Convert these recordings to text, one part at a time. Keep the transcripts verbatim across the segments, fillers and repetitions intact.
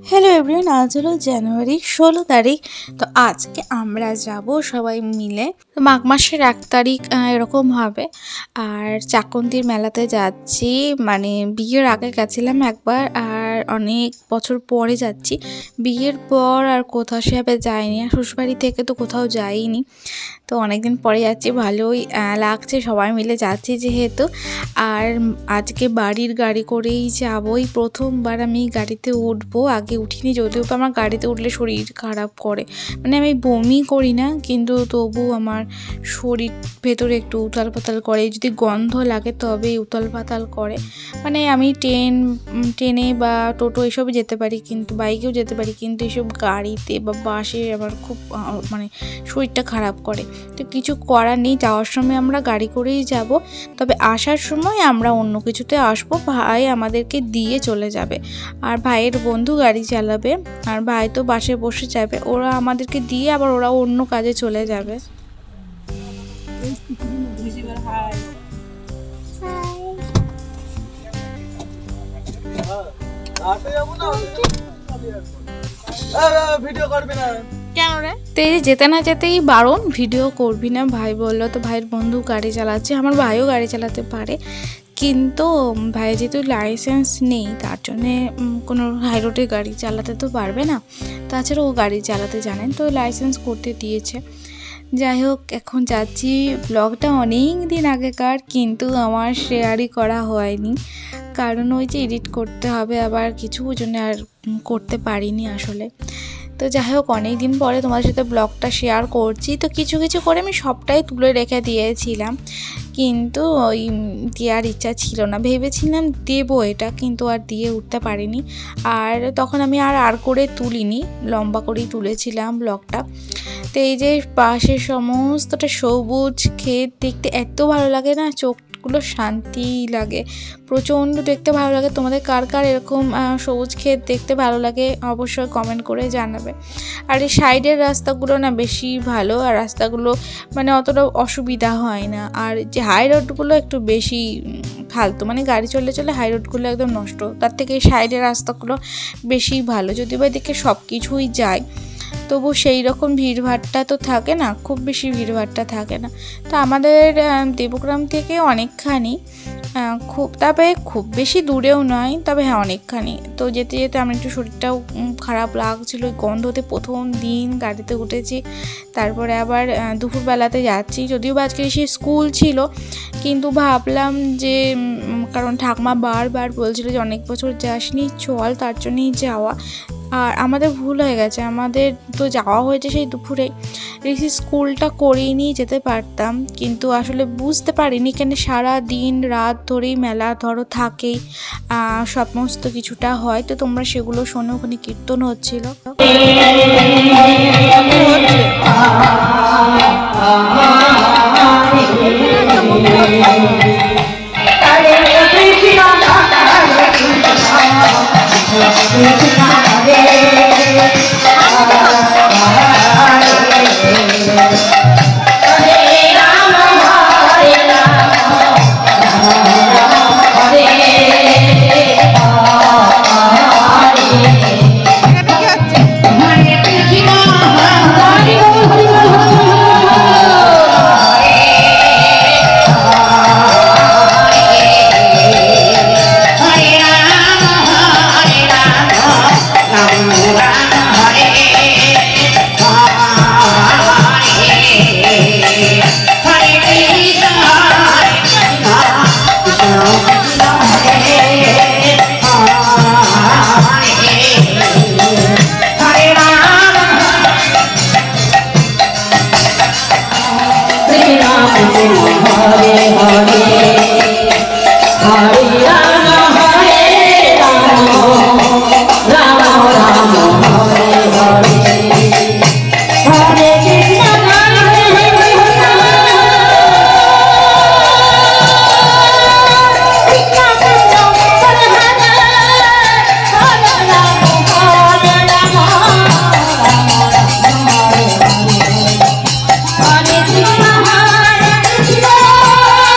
Hello everyone, আজ হলো জানুয়ারি ষোলো তারিখ। তো আজকে আমরা যাব সবাই মিলে, মাঘ মাসের এক তারিখ এরকম হবে। আর চাকন্তির মেলাতে যাচ্ছি, মানে বিয়ের আগে গেছিলাম একবার, আর অনেক বছর পরে যাচ্ছি। বিয়ের পর আর কোথাও সেভাবে যাইনি, আর শ্বশুরবাড়ি থেকে তো কোথাও যাইনি। তো অনেকদিন পরে যাচ্ছি, ভালোই লাগছে, সবাই মিলে যাচ্ছি যেহেতু। আর আজকে বাড়ির গাড়ি করেই যাবো, এই প্রথমবার আমি গাড়িতে উঠবো, আগে উঠিনি। যদিও আমার গাড়িতে উঠলে শরীর খারাপ করে, মানে আমি বমি করি না, কিন্তু তবু আমার শরীর ভেতরে একটু উতাল পাতাল করে, যদি গন্ধ লাগে তবেই উতাল পাতাল করে। মানে আমি ট্রেন ট্রেনে বা টোটো এসব যেতে পারি, কিন্তু বাইকেও যেতে পারি, কিন্তু এসব গাড়িতে বা বাসে আমার খুব মানে শরীরটা খারাপ করে। তো কিছু করার নেই, যাওয়ার সময় আমরা গাড়ি করেই যাব, তবে আসার সময় আমরা অন্য কিছুতে আসবো। ভাই আমাদেরকে দিয়ে চলে যাবে, আর ভাইয়ের বন্ধু গাড়ি চালাবে, আর ভাই তো বাসে বসে যাবে। ওরা আমাদেরকে দিয়ে আবার ওরা অন্য কাজে চলে যাবে। ভিডিও করবি না কেন রে? তো এই যেতে না যেতেই বারণ, ভিডিও করবি না ভাই বললো। তো ভাইয়ের বন্ধু গাড়ি চালাচ্ছে, আমার ভাইও গাড়ি চালাতে পারে, কিন্তু ভাই যেহেতু লাইসেন্স নেই, তার জন্যে কোনো হাই রোডে গাড়ি চালাতে তো পারবে না। তাছাড়া ও গাড়ি চালাতে জানেন, তো লাইসেন্স করতে দিয়েছে। যাই হোক, এখন যাচ্ছি। ব্লগটা অনেক দিন আগেকার, কিন্তু আমার শেয়ারই করা হয়নি, কারণ ওই যে এডিট করতে হবে আবার কিছু, ওই জন্য আর করতে পারিনি আসলে। তো যাই হোক, অনেক দিন পরে তোমাদের সাথে ব্লগটা শেয়ার করছি। তো কিছু কিছু করে আমি সবটাই তুলে রেখে দিয়েছিলাম, কিন্তু ওই দেওয়ার ইচ্ছা ছিল না, ভেবেছিলাম দেবো এটা, কিন্তু আর দিয়ে উঠতে পারিনি। আর তখন আমি আর আর করে তুলিনি, লম্বা করেই তুলেছিলাম ব্লগটা। তো এই যে পাশের সমস্তটা সবুজ ক্ষেত দেখতে এত ভালো লাগে না, চোখগুলো শান্তি লাগে, প্রচণ্ড দেখতে ভালো লাগে। তোমাদের কার কার এরকম সবুজ ক্ষেত দেখতে ভালো লাগে অবশ্যই কমেন্ট করে জানাবে। আর এই সাইডের রাস্তাগুলো না বেশি ভালো, আর রাস্তাগুলো মানে অতটা অসুবিধা হয় না। আর যে হাই রোডগুলো একটু বেশি ফালতু, মানে গাড়ি চলে চলে হাই রোডগুলো একদম নষ্ট, তার থেকে এই সাইডের রাস্তাগুলো বেশি ভালো। যদিও বা এদিকে সব কিছুই যায়, তবু সেই রকম ভিড়ভাড়টা তো থাকে না, খুব বেশি ভিড়ভাড়টা থাকে না। তো আমাদের দেবগ্রাম থেকে অনেকখানি, খুব তবে খুব বেশি দূরেও নয়, তবে হ্যাঁ অনেকখানি। তো যেতে যেতে আমার একটু শরীরটাও খারাপ লাগছিলো, গন্ধতে প্রথম দিন গাড়িতে উঠেছি। তারপরে আবার দুপুরবেলাতে যাচ্ছি, যদিও বা আজকে সে স্কুল ছিল, কিন্তু ভাবলাম যে কারণ ঠাকমা বারবার বলছিল যে অনেক বছর যাসনি, চল, তার জন্যই যাওয়া। আর আমাদের ভুল হয়ে গেছে, আমাদের তো যাওয়া হয়েছে সেই দুপুরে, ঋষি স্কুলটা করেই নিয়ে যেতে পারতাম, কিন্তু আসলে বুঝতে পারিনি কেন সারা দিন রাত ধরেই মেলা ধরো থাকেই, সমস্ত কিছুটা হয়। তো তোমরা সেগুলো শোনো, ওখানে কীর্তন হচ্ছিল। Hare Krishna, Hare Krishna.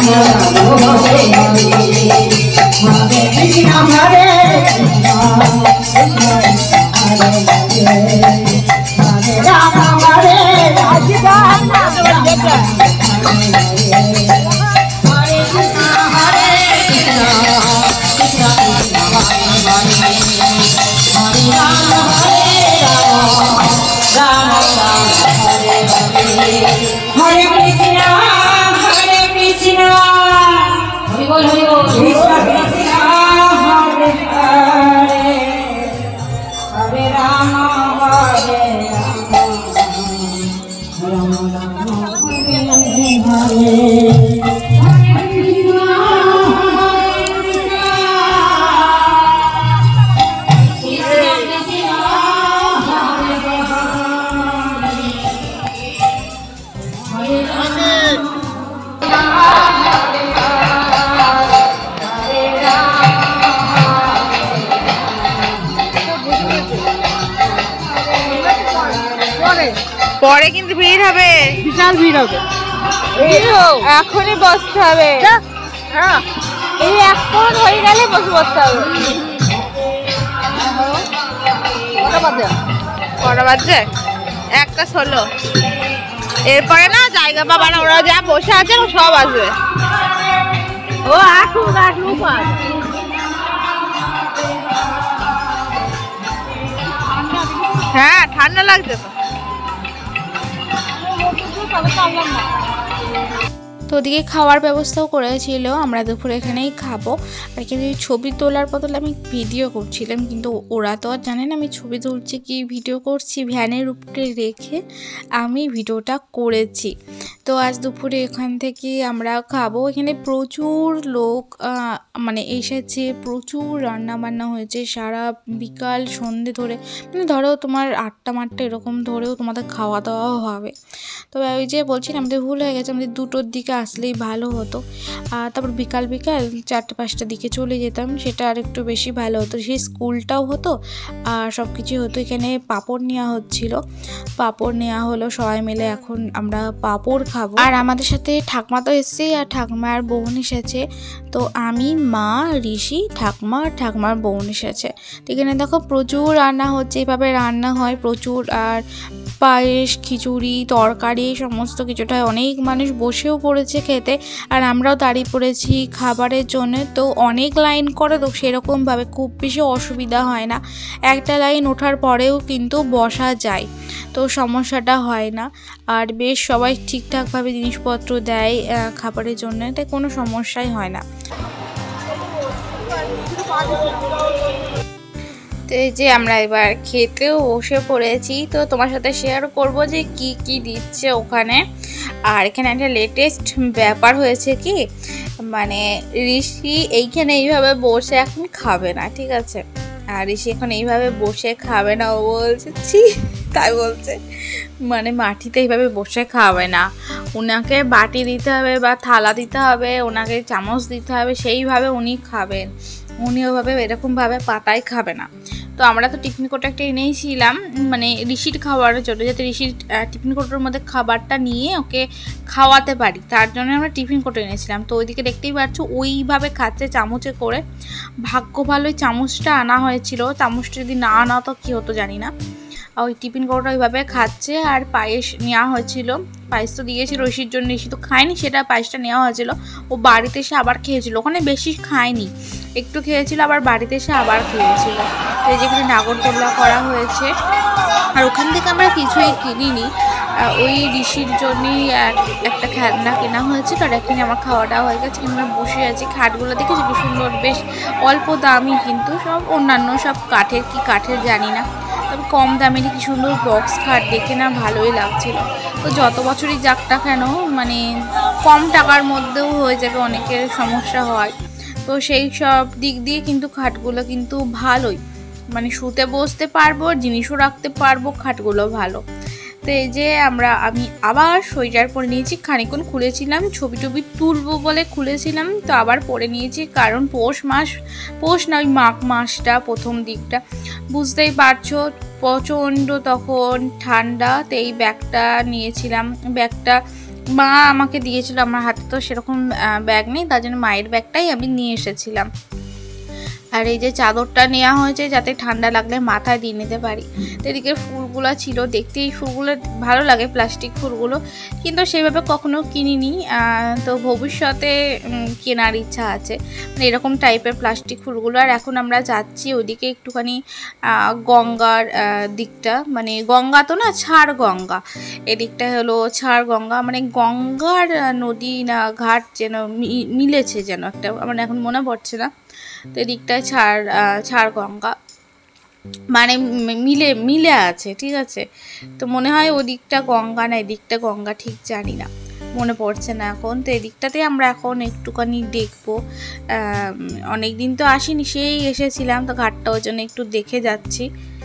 পরে কিন্তু ভিড় হবে, বিশাল ভিড় হবে, এখনই বসতে হবে, এই এখন হয়ে গেলে বসে বসতে হবে। কটা বাজছে? একটা ষোলো। এরপরে না জায়গা পাবা না, ওরা যা বসে আছে সব আসবে। ও আটু আটু হ্যাঁ ঠান্ডা লাগছে তো। তো ওদিকে খাওয়ার ব্যবস্থাও করেছিল, আমরা দুপুরে এখানেই খাবো। আর কিন্তু ছবি তোলার বদলে আমি ভিডিও করছিলাম, কিন্তু ওরা তো আর জানে না আমি ছবি তুলছি কি ভিডিও করছি। ভ্যানের উপরে রেখে আমি ভিডিওটা করেছি। তো আজ দুপুরে এখান থেকে আমরা খাবো। এখানে প্রচুর লোক মানে এসেছে, প্রচুর রান্না বান্না হয়েছে সারা বিকাল সন্ধে ধরে, মানে ধরো তোমার আটটা মাঠটা এরকম ধরেও তোমাদের খাওয়া দাওয়াও হবে। তবে ওই যে বলছি আমাদের ভুল হয়ে গেছে, আমাদের দুটোর দিকে আসলেই ভালো হতো। আর তারপর বিকাল বিকাল চারটে পাঁচটার দিকে চলে যেতাম, সেটা আর একটু বেশি ভালো হতো। সেই স্কুলটাও হতো আর সব কিছুই হতো। এখানে পাঁপড় নেওয়া হচ্ছিল, পাঁপড় নেওয়া হলো সবাই মিলে। এখন আমরা পাঁপড় খাবো। আর আমাদের সাথে ঠাকমা তো এসছে আর ঠাকমার বোন এসেছে। তো আমি, মা, ঋষি, ঠাকমা আর ঠাকমার বোন এসেছে। এখানে দেখো প্রচুর রান্না হচ্ছে, এভাবে রান্না হয় প্রচুর। আর পায়েস, খিচুড়ি, তরকারি সমস্ত কিছুটা, অনেক মানুষ বসেও পড়েছে খেতে। আর আমরাও দাঁড়িয়ে পড়েছি খাবারের জন্য। তো অনেক লাইন করে, তো সেরকমভাবে খুব বেশি অসুবিধা হয় না। একটা লাইন ওঠার পরেও কিন্তু বসা যায়, তো সমস্যাটা হয় না। আর বেশ সবাই ঠিকঠাকভাবে জিনিসপত্র দেয় খাবারের জন্য, তাই কোনো সমস্যাই হয় না। তো এই যে আমরা এবার খেতেও বসে পড়েছি। তো তোমার সাথে শেয়ার করব যে কি কি দিচ্ছে ওখানে। আর এখানে একটা লেটেস্ট ব্যাপার হয়েছে কি, মানে ঋষি এইখানে এইভাবে বসে এখন খাবে না, ঠিক আছে? আর ঋষি এখন এইভাবে বসে খাবে না, ও বলছে ছি, তাই বলছে মানে মাটিতে এইভাবে বসে খাবে না, ওনাকে বাটি দিতে হবে বা থালা দিতে হবে, ওনাকে চামচ দিতে হবে, সেইভাবে উনি খাবেন। উনি ওভাবে এরকমভাবে পাতায় খাবে না। তো আমরা তো টিফিন কোটা একটা এনেইছিলাম মানে ঋষির খাওয়ার জন্য, যাতে ঋষির টিফিন কোটার মধ্যে খাবারটা নিয়ে ওকে খাওয়াতে পারি, তার জন্য আমরা টিফিন কোটা এনেছিলাম। তো ওইদিকে দেখতেই পাচ্ছ ওইভাবে খাচ্ছে চামচে করে। ভাগ্য ভালোই চামচটা আনা হয়েছিল, চামচটা যদি না আনা তো কী হতো জানি না। ওই টিফিন কোটা ওইভাবে খাচ্ছে। আর পায়েস নেওয়া হয়েছিল, পায়েস তো দিয়েছিল ঋষির জন্য, ঋষি তো খায়নি, সেটা পায়েসটা নেওয়া হয়েছিল। ও বাড়িতে এসে আবার খেয়েছিল, ওখানে বেশি খায়নি, একটু খেয়েছিল, আবার বাড়িতে এসে আবার খেয়েছিল। এই যেখানে নাগরদোল্লা করা হয়েছে। আর ওখান থেকে আমরা কিছুই কিনিনি, ওই ঋষির জন্যই একটা খেলনা কেনা হয়েছে। আর এখানে আমার খাওয়াটা হয়ে গেছে, আমরা বসে আছি। খাটগুলো দেখেছি কি সুন্দর, বেশ অল্প দামি, কিন্তু সব অন্যান্য সব কাঠের, কি কাঠের জানি না, তবে কম দামেরই কি সুন্দর বক্স খাট, দেখে না ভালোই লাগছিল। তো যত বছরই যাক না কেন মানে কম টাকার মধ্যেও হয়ে যাবে, অনেকের সমস্যা হয়। তো সেই সব দিক দিয়ে কিন্তু খাটগুলো কিন্তু ভালোই, মানে শুতে বসতে পারবো, জিনিসও রাখতে পারবো, খাটগুলো ভালো। তো এই যে আমরা আমি আবার সোয়েটার পরে নিয়েছি, খানিকক্ষণ খুলেছিলাম, ছবি টবি তুলবো বলে খুলেছিলাম, তো আবার পরে নিয়েছি। কারণ পৌষ মাস, পৌষ না ওই মাঘ মাসটা প্রথম দিকটা, বুঝতেই পারছো প্রচণ্ড তখন ঠান্ডা। তো এই ব্যাগটা নিয়েছিলাম, ব্যাগটা মা আমাকে দিয়েছিল, আমার হাতে তো সেরকম ব্যাগ নেই, তার জন্য মায়ের ব্যাগটাই আমি নিয়ে এসেছিলাম। আর এই যে চাদরটা নেওয়া হয়েছে যাতে ঠান্ডা লাগলে মাথায় দিয়ে নিতে পারি। তো এদিকে ফুলগুলো ছিল, দেখতে এই ফুলগুলো ভালো লাগে, প্লাস্টিক ফুলগুলো, কিন্তু সেইভাবে কখনো কিনিনি। তো ভবিষ্যতে কেনার ইচ্ছা আছে, মানে এরকম টাইপের প্লাস্টিক ফুলগুলো। আর এখন আমরা যাচ্ছি ওইদিকে একটুখানি গঙ্গার দিকটা, মানে গঙ্গা তো না, ছাড় গঙ্গা, এদিকটা হলো ছাড় গঙ্গা, মানে গঙ্গার নদী না ঘাট যেন মিলেছে যেন একটা, আমার এখন মনে পড়ছে না। তো এদিকটায় ছাড় ছাড় গঙ্গা, মানে মিলে মিলে আছে, ঠিক আছে। তো মনে হয় ওদিকটা গঙ্গা না এদিকটা গঙ্গা, ঠিক জানি না, মনে পড়ছে না এখন। তো এদিকটাতে আমরা এখন একটুখানি দেখবো। অনেক দিন তো আসিনি, সেই এসেছিলাম, তো ঘাটটা ওই জন্য একটু দেখে যাচ্ছি।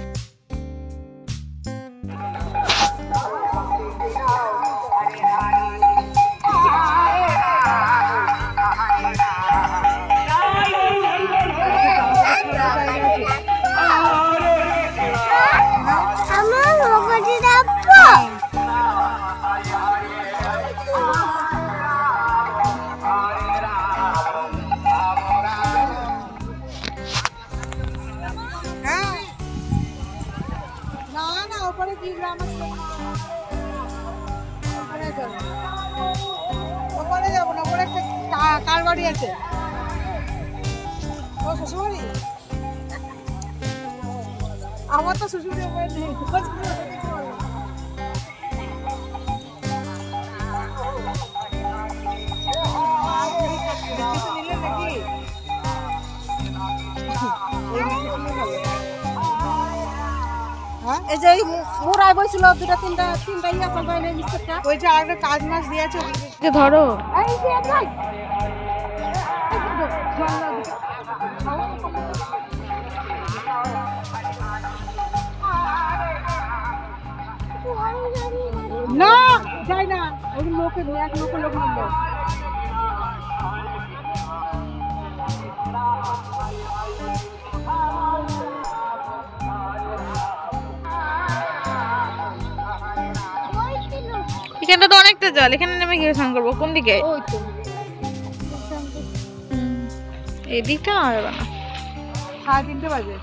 ওখানে যাবো না, ওখানে একটা কার বাড়ি আছে, ও শ্বশুরবাড়ি, আমার তো শ্বশুরবাড়ি নেই। এই যে মুরাই বইছিল দুটা তিনটা তিনটা ইয়া চলবে না মিস্টারটা, ওই যে আরেকটা কাজ মাছ দিয়েছে, যে ধরো এই যে যাই না যাই না, ওই লোকের এক লোকের লোক নিল। এখানটা তো অনেকটা জল, এখানে নেমে গিয়ে স্নান করবো। কোন দিকে? এই দিকটা হবে না, সাড়ে তিনটে বাজে।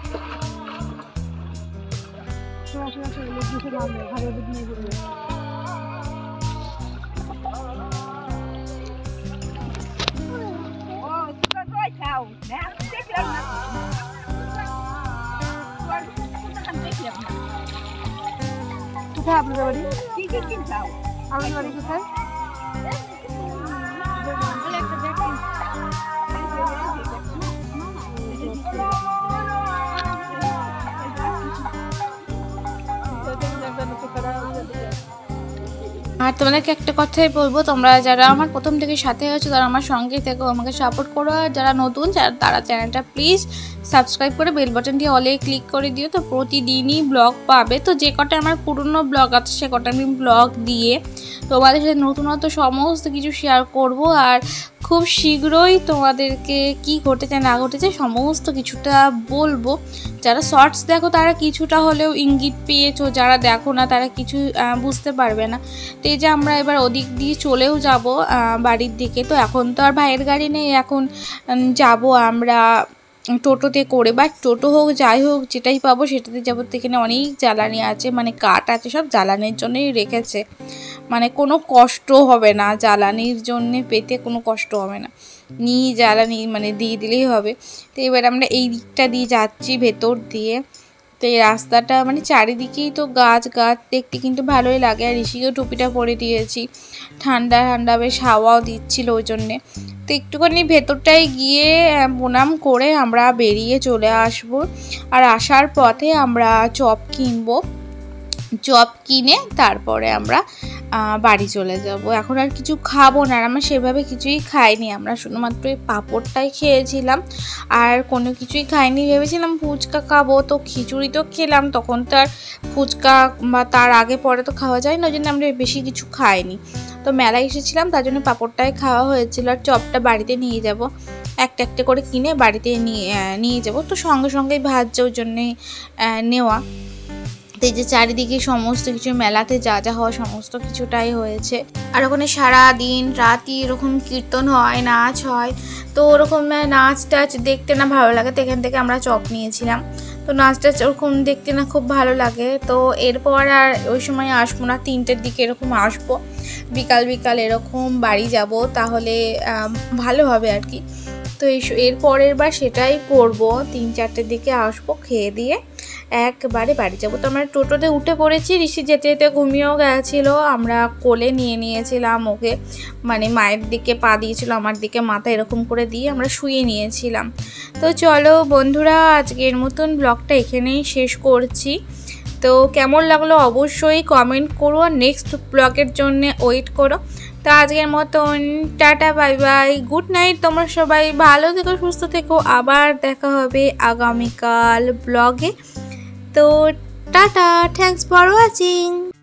কোথায় আপনাদের বাড়ি? আমাদের বাড়ি কোথায়? আর তোমাদেরকে একটা কথাই বলবো, তোমরা যারা আমার প্রথম থেকে সাথে আছো তারা আমার সঙ্গে থেকো, আমাকে সাপোর্ট করো। আর যারা নতুন তারা চ্যানেলটা প্লিজ সাবস্ক্রাইব করে বেল বাটনটি অলে ক্লিক করে দিও, তো প্রতিদিনই ব্লগ পাবে। তো যে কটা আমার পুরনো ব্লগ আছে সে কটা আমি ব্লগ দিয়ে তোমাদের সাথে নতুনত্ব সমস্ত কিছু শেয়ার করব। আর খুব শীঘ্রই তোমাদেরকে কি ঘটেছে না ঘটেছে সমস্ত কিছুটা বলবো। যারা শর্টস দেখো তারা কিছুটা হলেও ইঙ্গিত পেয়েছো, যারা দেখো না তারা কিছু বুঝতে পারবে না। তো এই যে আমরা এবার ওদিক দিয়ে চলেও যাব বাড়ির দিকে। তো এখন তো আর ভাইয়ের গাড়ি নেই, এখন যাব আমরা টোটোতে করে, বা টোটো হোক যাই হোক যেটাই পাবো সেটাতে যাবো। তো এখানে অনেক জ্বালানি আছে, মানে কাঠ আছে, সব জ্বালানির জন্যই রেখেছে, মানে কোনো কষ্ট হবে না, জ্বালানির জন্যে পেতে কোনো কষ্ট হবে না, নিয়ে জ্বালানি মানে দিয়ে দিলেই হবে। তো এবার আমরা এই দিকটা দিয়ে যাচ্ছি ভেতর দিয়ে। তো এই রাস্তাটা মানে চারিদিকেই তো গাছ গাছ, দেখতে কিন্তু ভালোই লাগে। আর ঋষিকেও টুপিটা পরে দিয়েছি, ঠান্ডা ঠান্ডা বেশ হাওয়াও দিচ্ছিল ওই জন্যে। তো একটুখানি ভেতরটায় গিয়ে প্রণাম করে আমরা বেরিয়ে চলে আসব। আর আসার পথে আমরা চপ কিনবো, চপ কিনে তারপরে আমরা বাড়ি চলে যাব। এখন আর কিছু খাবো না, আর আমরা সেভাবে কিছুই খাইনি, আমরা শুধুমাত্র এই পাঁপড়টাই খেয়েছিলাম আর কোনো কিছুই খাইনি। ভেবেছিলাম ফুচকা খাবো, তো খিচুড়ি তো খেলাম, তখন তো আর ফুচকা বা তার আগে পরে তো খাওয়া যায় না, ওই জন্য আমরা বেশি কিছু খাইনি। তো মেলায় এসেছিলাম তার জন্য পাঁপড়টাই খাওয়া হয়েছিল। আর চপটা বাড়িতে নিয়ে যাব, একটা একটা করে কিনে বাড়িতে নিয়ে নিয়ে যাব। তো সঙ্গে সঙ্গেই ভাজছে ওই জন্যে নেওয়া। তো এই যে চারিদিকে সমস্ত কিছু মেলাতে যা যা হওয়া সমস্ত কিছুটাই হয়েছে। আর ওখানে সারা দিন রাতি এরকম কীর্তন হয়, নাচ হয়। তো ওরকম নাচ টাচ দেখতে না ভালো লাগে, তো এখান থেকে আমরা চপ নিয়েছিলাম। তো নাচ টাচ ওরকম দেখতে না খুব ভালো লাগে। তো এরপর আর ওই সময় আসবো না, তিনটের দিকে এরকম আসবো, বিকাল বিকাল এরকম বাড়ি যাব, তাহলে ভালো হবে আর কি। তো এর পরের বার সেটাই করব, তিন চারটের দিকে আসবো, খেয়ে দিয়ে একবারে বাড়ি যাবো। তো আমরা টোটোতে উঠে পড়েছি, ঋষি যেতে যেতে ঘুমিয়েও গেছিলো, আমরা কোলে নিয়ে নিয়েছিলাম ওকে, মানে মায়ের দিকে পা দিয়েছিল, আমার দিকে মাথা এরকম করে দিয়ে আমরা শুয়ে নিয়েছিলাম। তো চলো বন্ধুরা, আজকের মতন ব্লগটা এখানেই শেষ করছি। তো কেমন লাগলো অবশ্যই কমেন্ট করো, নেক্সট ব্লগের জন্য ওয়েট করো। তো আজকের মতন ta-ta, bye bye, good night. তোমরা সবাই ভালো থেকো, সুস্থ থেকো, আবার দেখা হবে আগামীকাল ব্লগে। তো টাটা, থ্যাঙ্কস ফর ওয়াচিং।